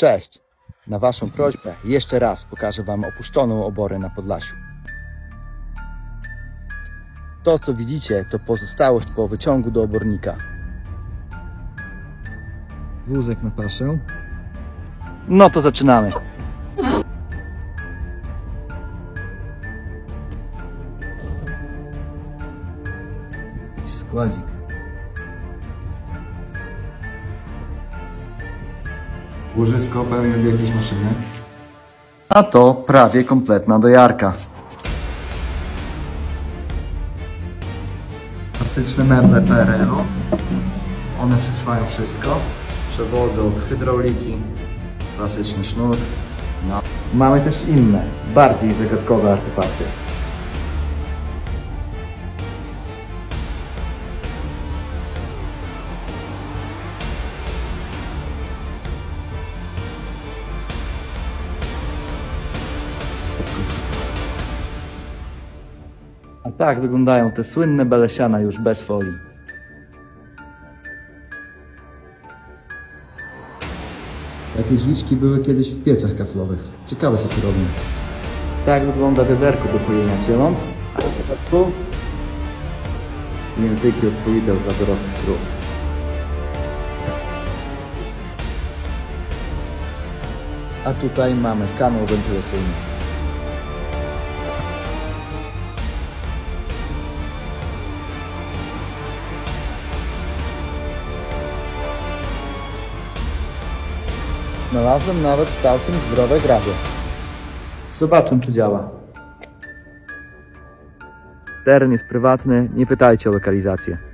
Cześć! Na Waszą prośbę jeszcze raz pokażę Wam opuszczoną oborę na Podlasiu. To, co widzicie, to pozostałość po wyciągu do obornika. Wózek na paszę. No to zaczynamy. Jakiś składzik. Łożysko pełne w jakiejś maszyny. A to prawie kompletna dojarka. Klasyczne meble PRL-u. One przetrwają wszystko. Przewody od hydrauliki. Klasyczny sznur. No. Mamy też inne, bardziej zagadkowe artefakty. A tak wyglądają te słynne belesiana już bez folii. Takie drzwiczki były kiedyś w piecach kaflowych. Ciekawe co tu robią. Tak wygląda wiaderko do kojenia cieląt. A w przypadku języki od poideł dla dorosłych krów. A tutaj mamy kanał wentylacyjny. Znalazłem nawet całkiem zdrowe grabie. Zobaczę, czy działa. Teren jest prywatny, nie pytajcie o lokalizację.